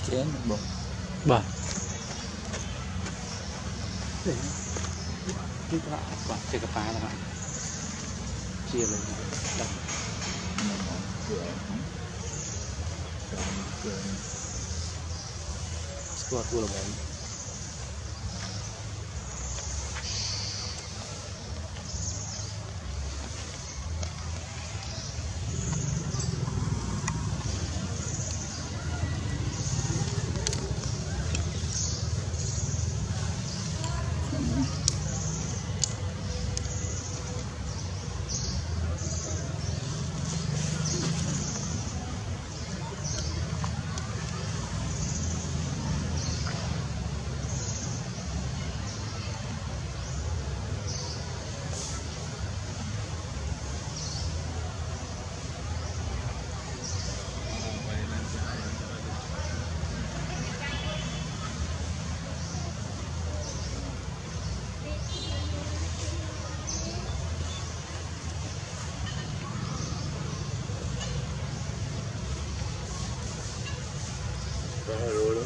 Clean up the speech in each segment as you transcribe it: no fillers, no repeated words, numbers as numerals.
chén bột bà cái quả chơi cà phá là chia lên đặt squat vừa là bốn rồi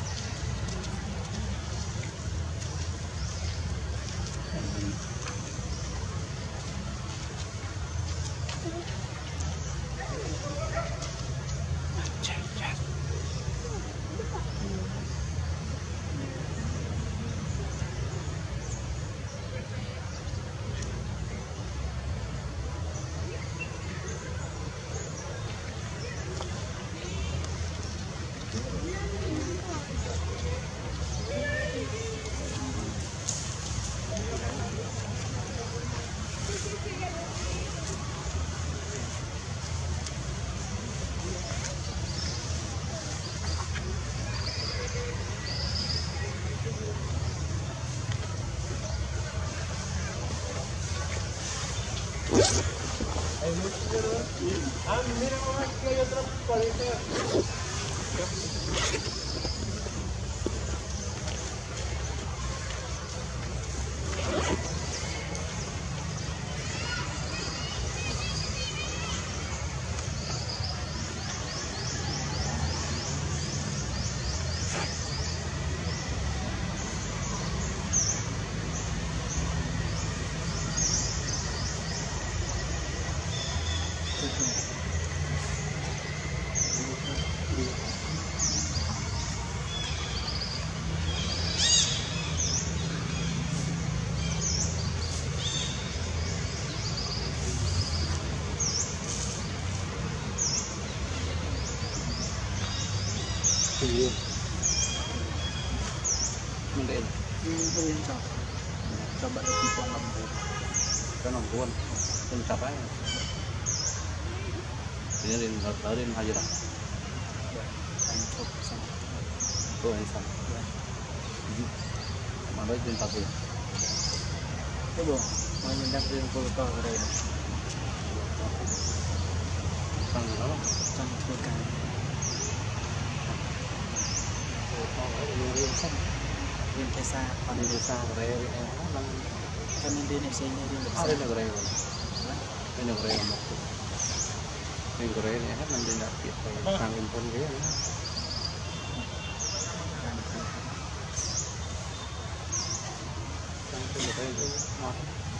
mira, aquí hay otra paleta. Iya. Mending. Coba di pohon lembu. Kan lembuan. Pun capai. Ini rin aja lah. Tuh yang sama. Mana itu yang tapi. Coba, mau nyendak rin pulpa ke đây. Sang đó. Sang pulpa. Riêng cái xa, còn đi xa rồi em đang cho nên đi này xe này đi được xa. Đây là rồi, đây là rồi một cái rồi này hết mình đi đặt tiệm rồi sang bên con ghế nữa. Sang bên đây cũng ngon.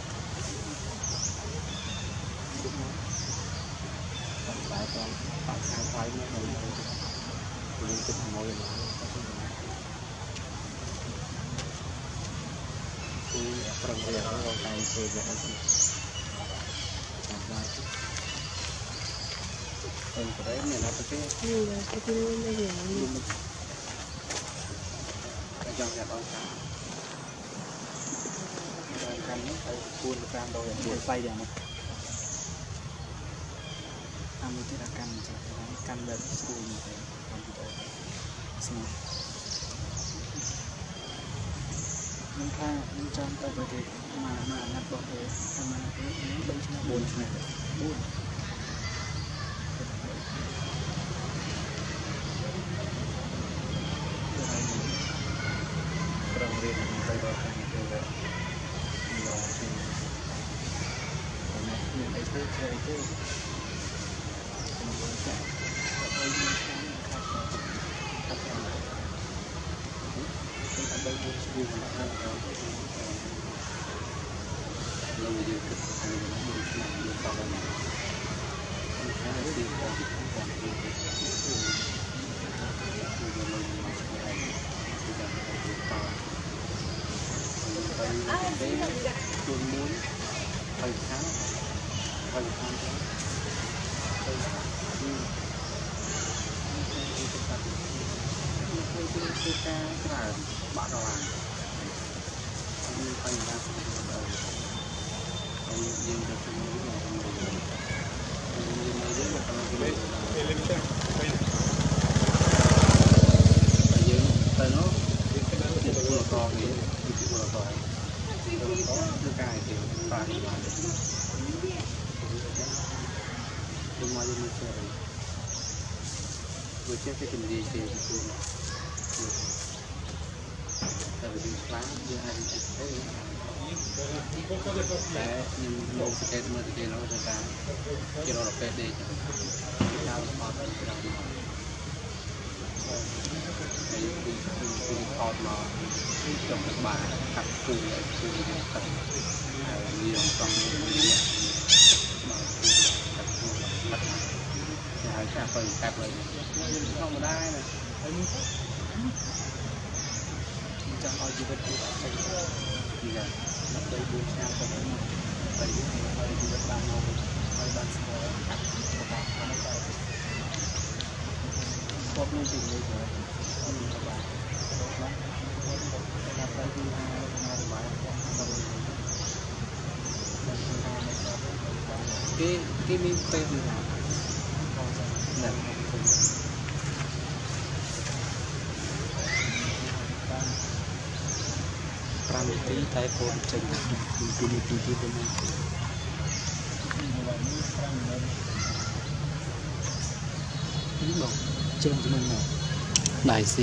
Lại còn phải khai phái nữa mình cái mồi này. Perang yang orang kain saja nanti. Yang keren ya apa sih? Iya, itu lagi ya. Jangan ya bang. Kan ini kayak pun kan dong yang buat pay dia mah. Kami tidak kan dari school ni kan kita sini. Mình trong tàu về thì mà nắp bọt về mà nó bên trong buồn này buồn trong riêng tay vào thành từ về lo thì những cái thứ chơi chứ mình sẽ ở những cái khác như là lâu giờ cực hay là nó được làm được bao nhiêu khá là đi qua thì không còn gì để cái tôi muốn phải khám thôi cái là bạn nào làm như phải ra riêng được trong những ngày hôm nay nhưng rất là tại nó vừa to thì vừa to có cái cài thì phải nhưng mà như thế vừa chết cái tình gì thì tại vì sáng như hai thế nhưng một cái mà thì nó là cái cái đó là cái đây sao mà cái con mà trong các bạn cắt cù cắt nhiều trong mà cắt hai cái phần cắt lại không có đai này trong ao du lịch thì là nó đây 4 sao cho nó vậy thì du lịch ban đầu hay ban sau của bạn nó phải có luôn tình người của các bạn làm tới thứ hai bài cái miếng tên như nào là Pramiti tay phone chân đi bên này chân cho mình nào đại si